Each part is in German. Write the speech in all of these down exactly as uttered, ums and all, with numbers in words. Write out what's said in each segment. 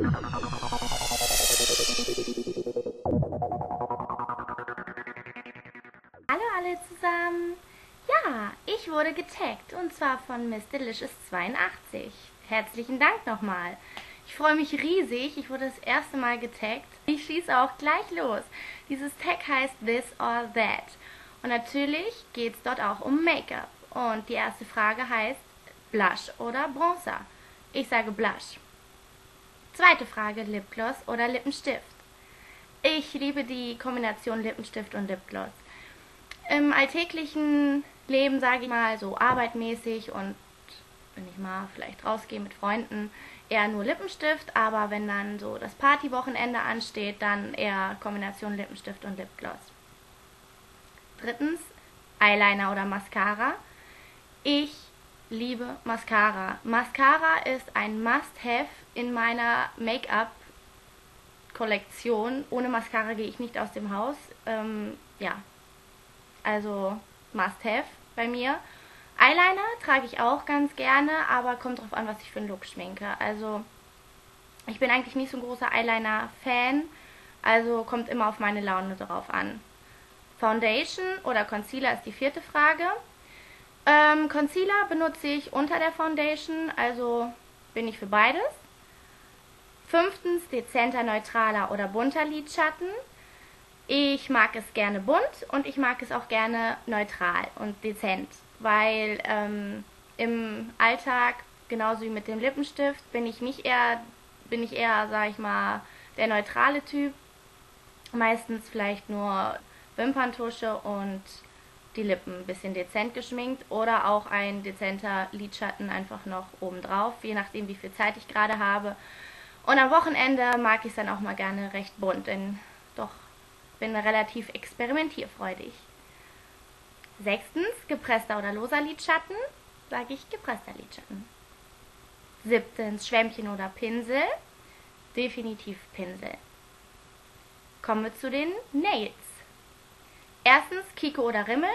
Hallo alle zusammen! Ja, ich wurde getaggt und zwar von Miss Delicious zweiundachtzig. Herzlichen Dank nochmal. Ich freue mich riesig, ich wurde das erste Mal getaggt. Ich schieße auch gleich los. Dieses Tag heißt This or That. Und natürlich geht es dort auch um Make-up. Und die erste Frage heißt Blush oder Bronzer. Ich sage Blush. Zweite Frage, Lipgloss oder Lippenstift. Ich liebe die Kombination Lippenstift und Lipgloss. Im alltäglichen Leben, sage ich mal, so arbeitmäßig und wenn ich mal vielleicht rausgehe mit Freunden, eher nur Lippenstift, aber wenn dann so das Partywochenende ansteht, dann eher Kombination Lippenstift und Lipgloss. Drittens, Eyeliner oder Mascara. Ich liebe Mascara. Mascara ist ein Must-Have in meiner Make-up-Kollektion. Ohne Mascara gehe ich nicht aus dem Haus. Ähm, ja, also Must-Have bei mir. Eyeliner trage ich auch ganz gerne, aber kommt drauf an, was ich für einen Look schminke. Also ich bin eigentlich nicht so ein großer Eyeliner-Fan, also kommt immer auf meine Laune drauf an. Foundation oder Concealer ist die vierte Frage. Ähm, Concealer benutze ich unter der Foundation, also bin ich für beides. Fünftens, dezenter, neutraler oder bunter Lidschatten. Ich mag es gerne bunt und ich mag es auch gerne neutral und dezent, weil ähm, im Alltag, genauso wie mit dem Lippenstift, bin ich nicht eher, bin ich eher, sag ich mal, der neutrale Typ. Meistens vielleicht nur Wimperntusche und die Lippen ein bisschen dezent geschminkt oder auch ein dezenter Lidschatten einfach noch obendrauf, je nachdem wie viel Zeit ich gerade habe. Und am Wochenende mag ich es dann auch mal gerne recht bunt, denn doch bin relativ experimentierfreudig. Sechstens, gepresster oder loser Lidschatten, sage ich gepresster Lidschatten. Siebtens, Schwämmchen oder Pinsel, definitiv Pinsel. Kommen wir zu den Nails. Erstens, Kiko oder Rimmel.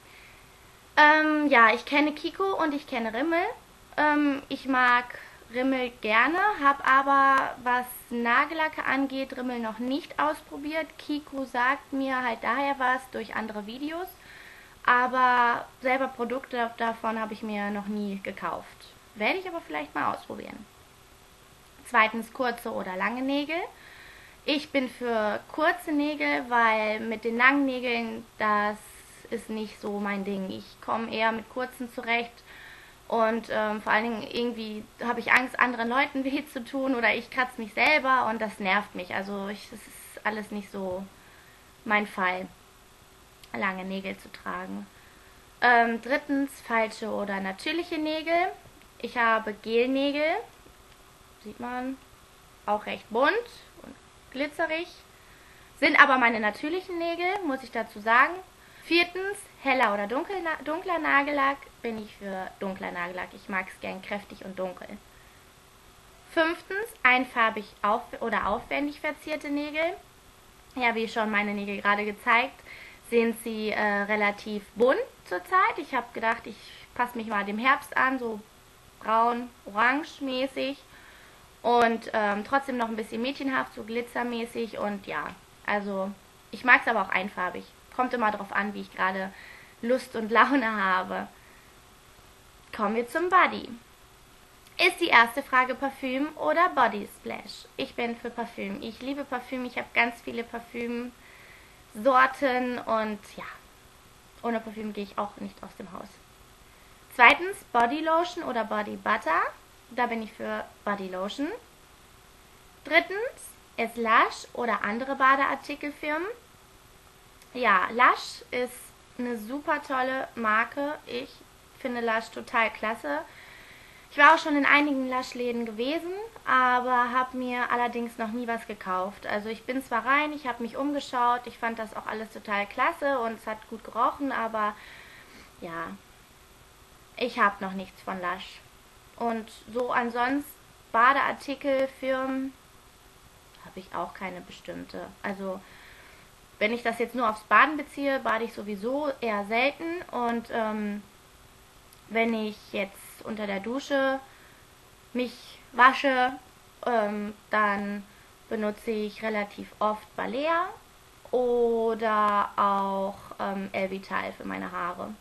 Ähm, ja, ich kenne Kiko und ich kenne Rimmel. Ähm, ich mag Rimmel gerne, habe aber, was Nagellacke angeht, Rimmel noch nicht ausprobiert. Kiko sagt mir halt daher was durch andere Videos, aber selber Produkte davon habe ich mir noch nie gekauft. Werde ich aber vielleicht mal ausprobieren. Zweitens, kurze oder lange Nägel. Ich bin für kurze Nägel, weil mit den langen Nägeln, das ist nicht so mein Ding. Ich komme eher mit kurzen zurecht. Und ähm, vor allen Dingen irgendwie habe ich Angst, anderen Leuten weh zu tun oder ich kratze mich selber und das nervt mich. Also ich, das ist alles nicht so mein Fall, lange Nägel zu tragen. Ähm, drittens, falsche oder natürliche Nägel. Ich habe Gelnägel, sieht man, auch recht bunt und glitzerig. Sind aber meine natürlichen Nägel, muss ich dazu sagen. Viertens, heller oder dunkel, dunkler Nagellack, bin ich für dunkler Nagellack. Ich mag es gern kräftig und dunkel. Fünftens, einfarbig auf oder aufwendig verzierte Nägel. Ja, wie schon meine Nägel gerade gezeigt, sind sie äh, relativ bunt zurzeit. Ich habe gedacht, ich passe mich mal dem Herbst an, so braun, orange mäßig. Und ähm, trotzdem noch ein bisschen mädchenhaft, so glitzermäßig. Und ja, also ich mag es aber auch einfarbig. Kommt immer darauf an, wie ich gerade Lust und Laune habe. Kommen wir zum Body. Ist die erste Frage Parfüm oder Body Splash? Ich bin für Parfüm. Ich liebe Parfüm. Ich habe ganz viele Parfümsorten und ja, ohne Parfüm gehe ich auch nicht aus dem Haus. Zweitens, Body Lotion oder Body Butter. Da bin ich für Body Lotion. Drittens, ist Lush oder andere Badeartikelfirmen. Ja, Lush ist eine super tolle Marke. Ich finde Lush total klasse. Ich war auch schon in einigen Lush-Läden gewesen, aber habe mir allerdings noch nie was gekauft. Also ich bin zwar rein, ich habe mich umgeschaut, ich fand das auch alles total klasse und es hat gut gerochen, aber ja, ich habe noch nichts von Lush. Und so ansonsten Badeartikelfirmen habe ich auch keine bestimmte. Also wenn ich das jetzt nur aufs Baden beziehe, bade ich sowieso eher selten. Und ähm, wenn ich jetzt unter der Dusche mich wasche, ähm, dann benutze ich relativ oft Balea oder auch ähm, Elvital für meine Haare.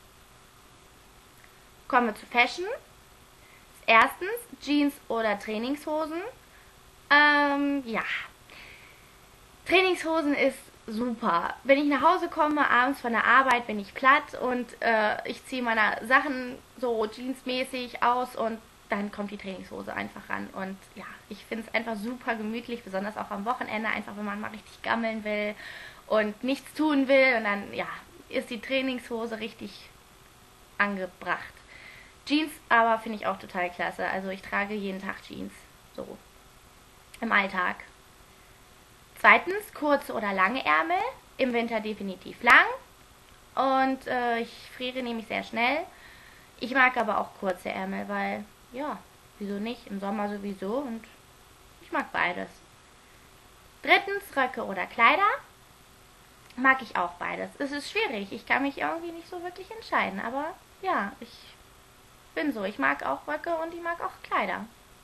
Kommen wir zu Fashion. Erstens Jeans oder Trainingshosen. Ähm, ja, Trainingshosen ist super. Wenn ich nach Hause komme, abends von der Arbeit, bin ich platt und äh, ich ziehe meine Sachen so jeansmäßig aus und dann kommt die Trainingshose einfach ran. Und ja, ich finde es einfach super gemütlich, besonders auch am Wochenende, einfach wenn man mal richtig gammeln will und nichts tun will. Und dann, ja, ist die Trainingshose richtig angebracht. Jeans aber finde ich auch total klasse. Also ich trage jeden Tag Jeans. So. Im Alltag. Zweitens kurze oder lange Ärmel. Im Winter definitiv lang. Und äh, ich friere nämlich sehr schnell. Ich mag aber auch kurze Ärmel, weil, ja, wieso nicht? Im Sommer sowieso und ich mag beides. Drittens Röcke oder Kleider. Mag ich auch beides. Es ist schwierig. Ich kann mich irgendwie nicht so wirklich entscheiden. Aber ja, ich bin so. Ich mag auch Röcke und ich mag auch Kleider.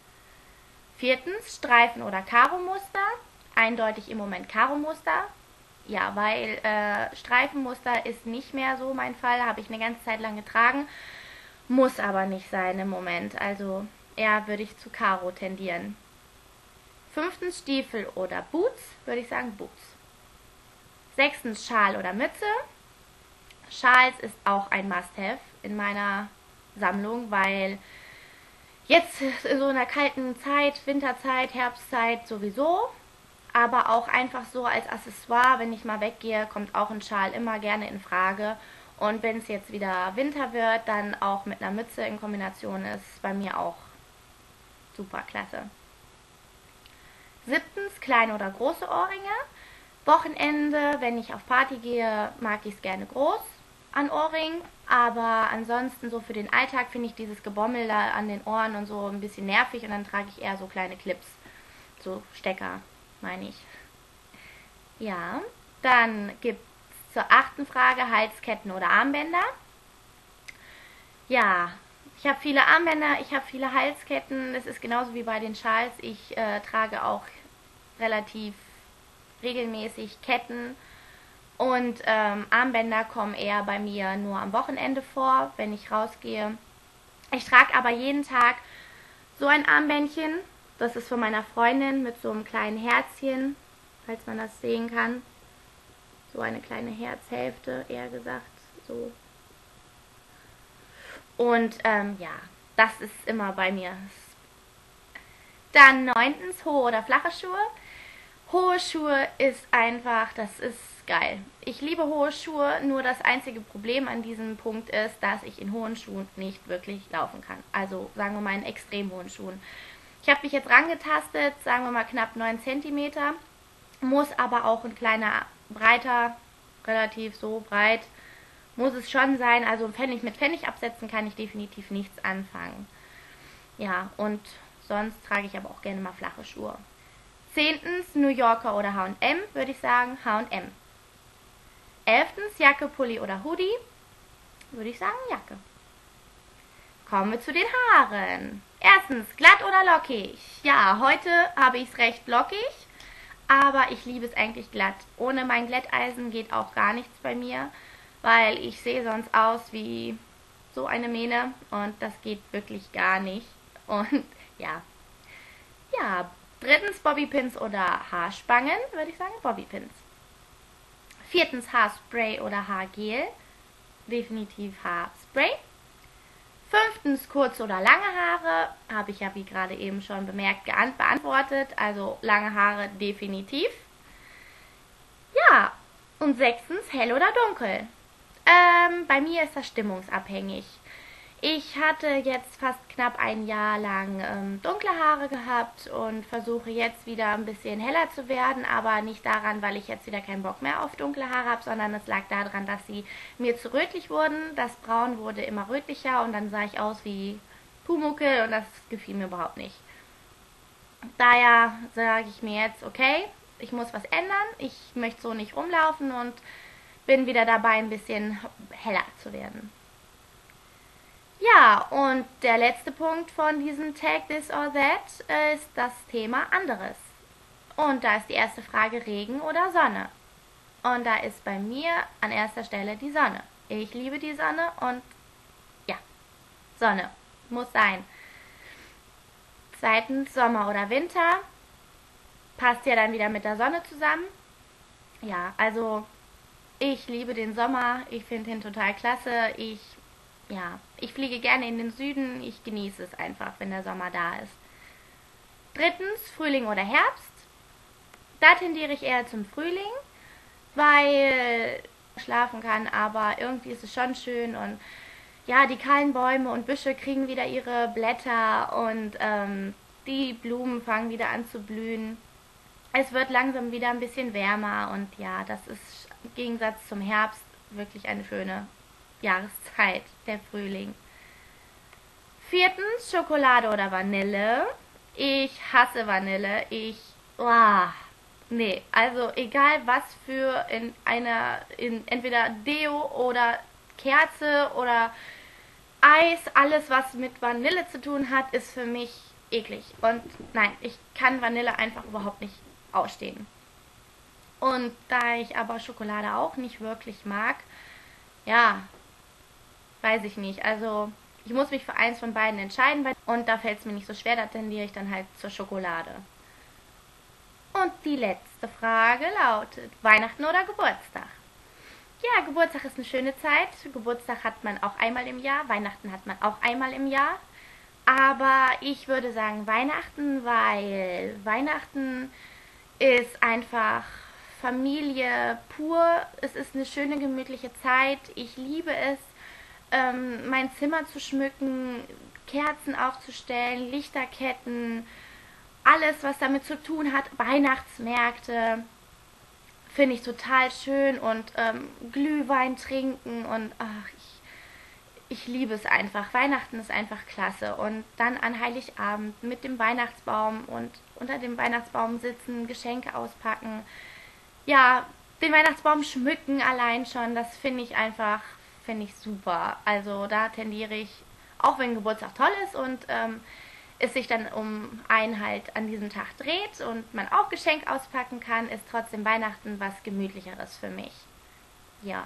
Viertens Streifen oder Karo-Muster. Eindeutig im Moment Karo-Muster. Ja, weil äh, Streifenmuster ist nicht mehr so mein Fall. Habe ich eine ganze Zeit lang getragen. Muss aber nicht sein im Moment. Also eher würde ich zu Karo tendieren. Fünftens Stiefel oder Boots. Würde ich sagen Boots. Sechstens Schal oder Mütze. Schals ist auch ein Must-Have in meiner Sammlung, weil jetzt so in der kalten Zeit, Winterzeit, Herbstzeit sowieso, aber auch einfach so als Accessoire, wenn ich mal weggehe, kommt auch ein Schal immer gerne in Frage. Und wenn es jetzt wieder Winter wird, dann auch mit einer Mütze in Kombination ist bei mir auch super klasse. Siebtens kleine oder große Ohrringe. Wochenende, wenn ich auf Party gehe, mag ich es gerne groß an Ohrringen, aber ansonsten so für den Alltag finde ich dieses Gebommel da an den Ohren und so ein bisschen nervig und dann trage ich eher so kleine Clips, so Stecker, meine ich. Ja, dann gibt es zur achten Frage Halsketten oder Armbänder. Ja, ich habe viele Armbänder, ich habe viele Halsketten, das ist genauso wie bei den Schals, ich äh, trage auch relativ regelmäßig Ketten und ähm, Armbänder kommen eher bei mir nur am Wochenende vor, wenn ich rausgehe. Ich trage aber jeden Tag so ein Armbändchen, das ist von meiner Freundin mit so einem kleinen Herzchen, falls man das sehen kann. So eine kleine Herzhälfte, eher gesagt, so. Und ähm, ja, das ist immer bei mir. Dann neuntens hohe oder flache Schuhe. Hohe Schuhe ist einfach, das ist geil. Ich liebe hohe Schuhe, nur das einzige Problem an diesem Punkt ist, dass ich in hohen Schuhen nicht wirklich laufen kann. Also sagen wir mal in extrem hohen Schuhen. Ich habe mich jetzt rangetastet, sagen wir mal knapp neun Zentimeter, muss aber auch ein kleiner, breiter, relativ so breit, muss es schon sein. Also Pfennig, mit Pfennigabsätzen kann ich definitiv nichts anfangen. Ja, und sonst trage ich aber auch gerne mal flache Schuhe. Zehntens New Yorker oder H und M, würde ich sagen H und M. Elftens Jacke, Pulli oder Hoodie, würde ich sagen Jacke. Kommen wir zu den Haaren. Erstens glatt oder lockig. Ja, heute habe ich es recht lockig, aber ich liebe es eigentlich glatt. Ohne mein Glätteisen geht auch gar nichts bei mir, weil ich sehe sonst aus wie so eine Mähne und das geht wirklich gar nicht. Und ja, ja, drittens Bobbypins oder Haarspangen, würde ich sagen Bobbypins. Viertens Haarspray oder Haargel, definitiv Haarspray. Fünftens kurze oder lange Haare, habe ich ja wie gerade eben schon bemerkt beantwortet, also lange Haare definitiv. Ja, und sechstens hell oder dunkel. Ähm, bei mir ist das stimmungsabhängig. Ich hatte jetzt fast knapp ein Jahr lang ähm, dunkle Haare gehabt und versuche jetzt wieder ein bisschen heller zu werden, aber nicht daran, weil ich jetzt wieder keinen Bock mehr auf dunkle Haare habe, sondern es lag daran, dass sie mir zu rötlich wurden. Das Braun wurde immer rötlicher und dann sah ich aus wie Pumuckl und das gefiel mir überhaupt nicht. Daher sage ich mir jetzt, okay, ich muss was ändern, ich möchte so nicht rumlaufen und bin wieder dabei, ein bisschen heller zu werden. Ja, und der letzte Punkt von diesem Tag This or That ist das Thema anderes. Und da ist die erste Frage Regen oder Sonne. Und da ist bei mir an erster Stelle die Sonne. Ich liebe die Sonne und ja, Sonne muss sein. Zweitens Sommer oder Winter. Passt ja dann wieder mit der Sonne zusammen. Ja, also ich liebe den Sommer. Ich finde ihn total klasse. Ich, ja, ich fliege gerne in den Süden. Ich genieße es einfach, wenn der Sommer da ist. Drittens Frühling oder Herbst. Da tendiere ich eher zum Frühling, weil ich schlafen kann, aber irgendwie ist es schon schön und ja, die kahlen Bäume und Büsche kriegen wieder ihre Blätter und ähm, die Blumen fangen wieder an zu blühen. Es wird langsam wieder ein bisschen wärmer und ja, das ist im Gegensatz zum Herbst wirklich eine schöne Jahreszeit, der Frühling. Viertens Schokolade oder Vanille. Ich hasse Vanille. Ich, oh, nee, also egal was für in einer, in entweder Deo oder Kerze oder Eis, alles was mit Vanille zu tun hat, ist für mich eklig. Und nein, ich kann Vanille einfach überhaupt nicht ausstehen. Und da ich aber Schokolade auch nicht wirklich mag, ja, weiß ich nicht. Also ich muss mich für eins von beiden entscheiden und da fällt es mir nicht so schwer, da tendiere ich dann halt zur Schokolade. Und die letzte Frage lautet, Weihnachten oder Geburtstag? Ja, Geburtstag ist eine schöne Zeit. Geburtstag hat man auch einmal im Jahr, Weihnachten hat man auch einmal im Jahr. Aber ich würde sagen Weihnachten, weil Weihnachten ist einfach Familie pur. Es ist eine schöne, gemütliche Zeit. Ich liebe es, ähm, mein Zimmer zu schmücken, Kerzen aufzustellen, Lichterketten, alles, was damit zu tun hat, Weihnachtsmärkte, finde ich total schön und ähm, Glühwein trinken und ach, ich, ich liebe es einfach. Weihnachten ist einfach klasse und dann an Heiligabend mit dem Weihnachtsbaum und unter dem Weihnachtsbaum sitzen, Geschenke auspacken, ja, den Weihnachtsbaum schmücken allein schon, das finde ich einfach, finde ich super. Also da tendiere ich, auch wenn Geburtstag toll ist und ähm, es sich dann um einen halt an diesem Tag dreht und man auch Geschenk auspacken kann, ist trotzdem Weihnachten was Gemütlicheres für mich. Ja.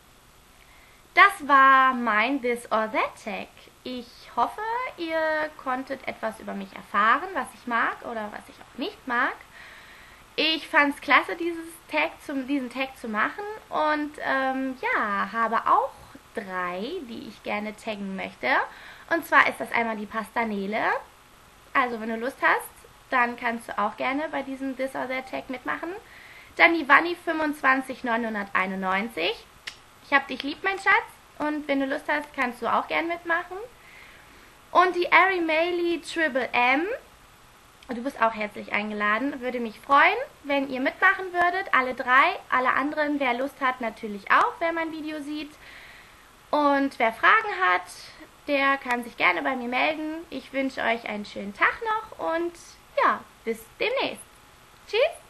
Das war mein This or That Tag. Ich hoffe, ihr konntet etwas über mich erfahren, was ich mag oder was ich auch nicht mag. Ich fand es klasse, dieses Tag zum, diesen Tag zu machen und ähm, ja, habe auch drei, die ich gerne taggen möchte. Und zwar ist das einmal die Pastanele. Also wenn du Lust hast, dann kannst du auch gerne bei diesem This or That Tag mitmachen. Dann die Vanni fünfundzwanzig neunhunderteinundneunzig. Ich hab dich lieb, mein Schatz. Und wenn du Lust hast, kannst du auch gerne mitmachen. Und die Ari Maylie Triple M. Du bist auch herzlich eingeladen. Würde mich freuen, wenn ihr mitmachen würdet. Alle drei. Alle anderen, wer Lust hat, natürlich auch, wer mein Video sieht. Und wer Fragen hat, der kann sich gerne bei mir melden. Ich wünsche euch einen schönen Tag noch und ja, bis demnächst. Tschüss!